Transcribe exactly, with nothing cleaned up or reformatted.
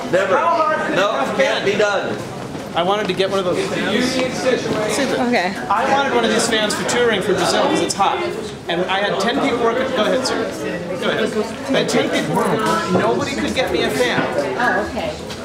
Never. How hard could No, it have can't been? be done. I wanted to get one of those fans. Okay. I wanted one of these fans for touring for Brazil because it's hot. And I had ten people working. Go ahead, sir. Go ahead. I had ten people working on it. Nobody could get me a fan. Oh, okay.